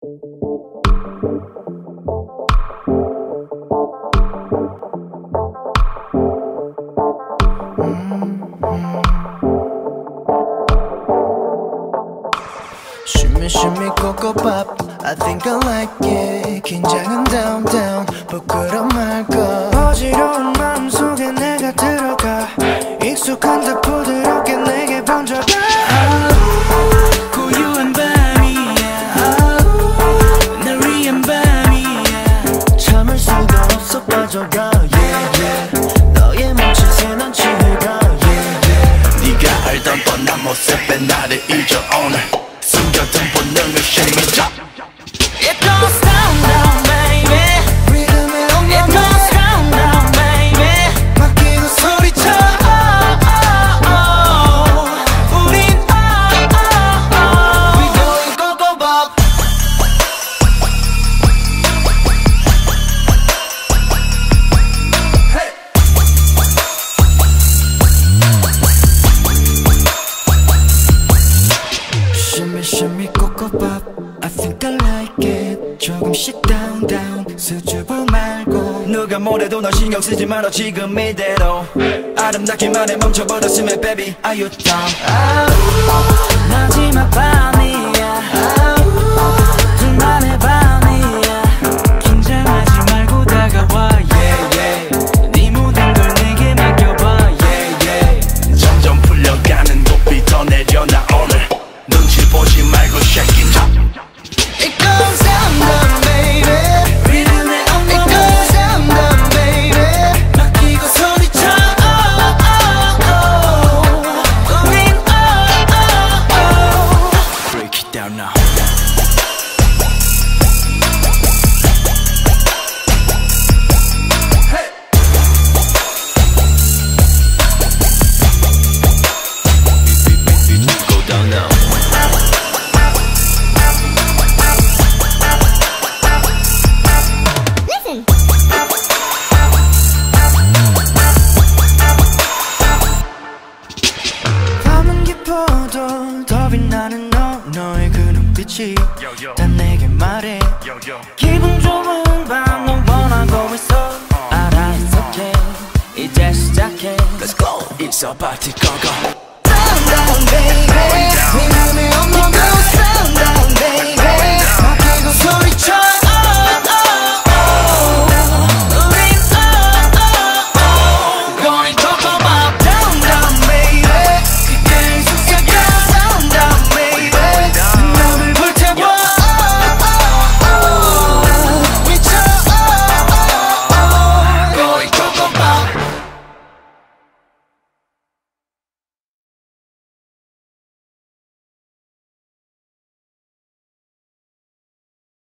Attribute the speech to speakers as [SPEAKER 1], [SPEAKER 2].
[SPEAKER 1] Shimmy shimmy cocoa pop, I think I like it. 긴장은 down down, 부끄럼 말고. 어지러운 마음속에 내가 들어가. 익숙한 듯 부드럽게 내게 번져가. 고요한 밤이야, 날 위한 밤이야. 참을 수도 없어 빠져가, yeah yeah. 너의 몸짓에 난 취해가, yeah yeah. 네가 알던 뻔한 모습에 나를 잊어 오늘. 숨겨둔 본능을 심리적. It goes down down baby. 리듬에 엉망해. It goes down down baby. 맡기고 소리쳐. 우린 We going go go pop. Hey. Shimmy shimmy cocoa pop, I think I like it. 조금씩 down down, 수줍어 말고.
[SPEAKER 2] 누가 뭐래도 넌 신경 쓰지 말아 지금 이대로. 아름답기만 해 멈춰버렸으면 baby are you down?
[SPEAKER 1] 마지막 밤이야, 둘만의 밤이야. 긴장하지 말고 다가와, yeah yeah. 네 모든 걸 내게 맡겨봐, yeah yeah.
[SPEAKER 2] 점점 풀려가는 높이 더 내려놔 오늘. 눈치 보지 말고 shake it up.
[SPEAKER 1] It goes down down baby. 리듬에 엉망해. It goes down down baby. 맡기고 소리쳐. 우린
[SPEAKER 2] Break it down now. Go down now.
[SPEAKER 1] 밤은 깊어도 더 빛나는 너의 그 눈빛이 다 내게 말해. 기분 좋은 밤 넌 원하고 있어. 알아 it's okay, 이제 시작해.
[SPEAKER 2] Let's go. It's a party go go.
[SPEAKER 1] Down down baby. 네 맘에 엉망